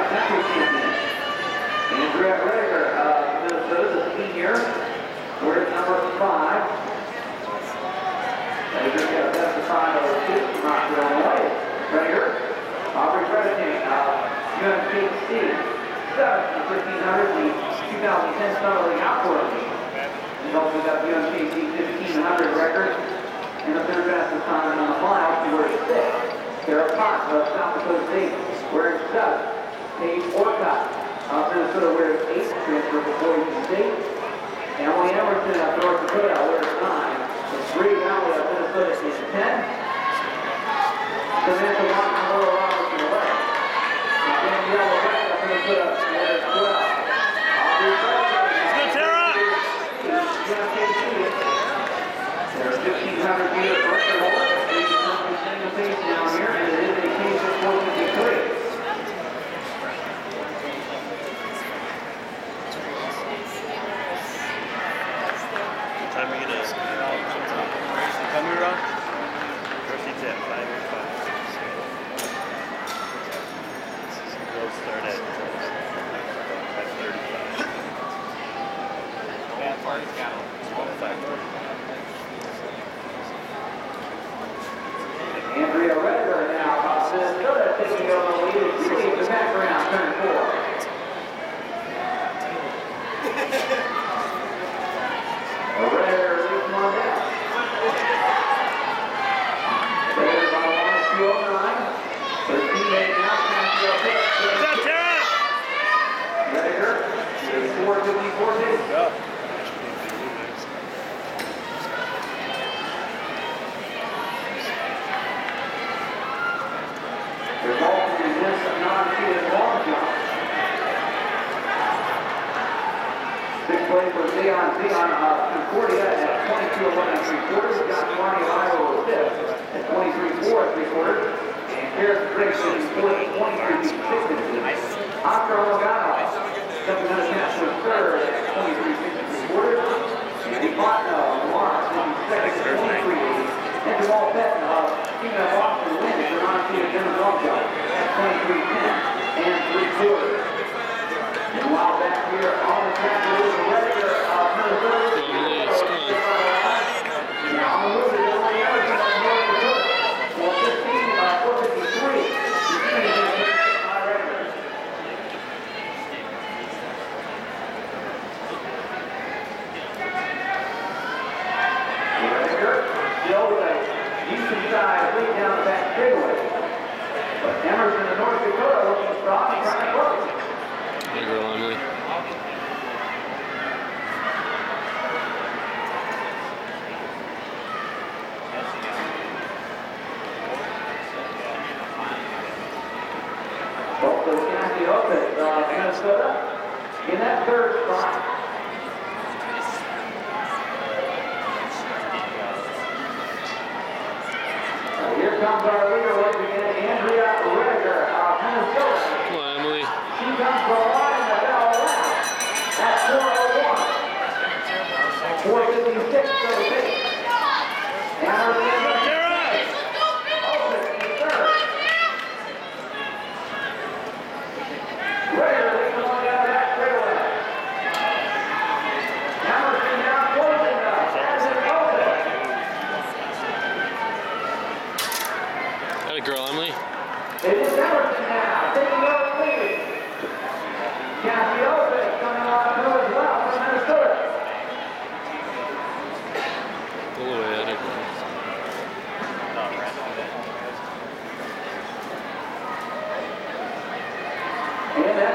country champion. Andrea Redeker of Minnesota, the senior, wears number 5. Redeker got a best of 5:02 from Rockford, Illinois. Redeker, Aubrey Redeking of UMKC, 7th in 1500, the 2010 Summer League Outdoor League. He's also got the UMKC 1500 record and the third fastest time on the fly. She wears 6. Sarah Potts of South Dakota State wearing 7. Paige Orcutt of Minnesota wears 8, transfer from Boise State. Emily Emerson of North Dakota wears 9. And Bree Valley of Minnesota is 10. Samantha Watt of Laura Roberts in 11. And Danielle Levesque of Minnesota wears 12. Let's go, Tara! There's 1,500 meter record holder. The pace down here, and it is a case of 453. What time are you gonna come here, Ron? First at 5:05. We'll start at 5:35. Yeah, party's got 5:20. Andrea Redeker now of Minnesota taking over the lead. She leads the background, turn 4. Redeker leads one down. Redeker by 1:209. Her teammate now, Cassie O'Pitt. What's up, Tara? Redeker is 4:54. Go. There's also this non-seated long jump. 6th place for Zion Concordia at 22:11 3/4. John Marnie of Iowa was 5th at 23:4 3/4. And Harris Briggs is 23:6. Oscar Logano, jumping out of catch was 3rd at 23:6 3/4. Andy Botno of Lamar is 2nd at 23:80. And Jamal Fenton of Female Boston wins the non-seated men's long jump at 23:10 and 3/4. And while back here on the track, it is Redeker of Minnesota. Now on the move is Emily Emerson of North Dakota. 4:53. Redeker still with a Houston side lead down the back straightaway. But Emerson of North Dakota looking strong and trying to close. Hey, girl, Emily. Also, Cassie O'Pitt of Minnesota in that 3rd spot. Here comes our leader once again, Andrea Redeker of Minnesota. Come on, Emily. She comes from the line the bell lap at 4:01. 4:56 for the pace. And our leader, O'Pitt in 3rd. Redeker leads the one down the back straightaway. Emerson now closing up. As is O'Pitt. Hey, girl, Emily. It is Emerson now, taking over the lead. Cassie O'Pitt coming on through as well from Minnesota. Pull away, I think. And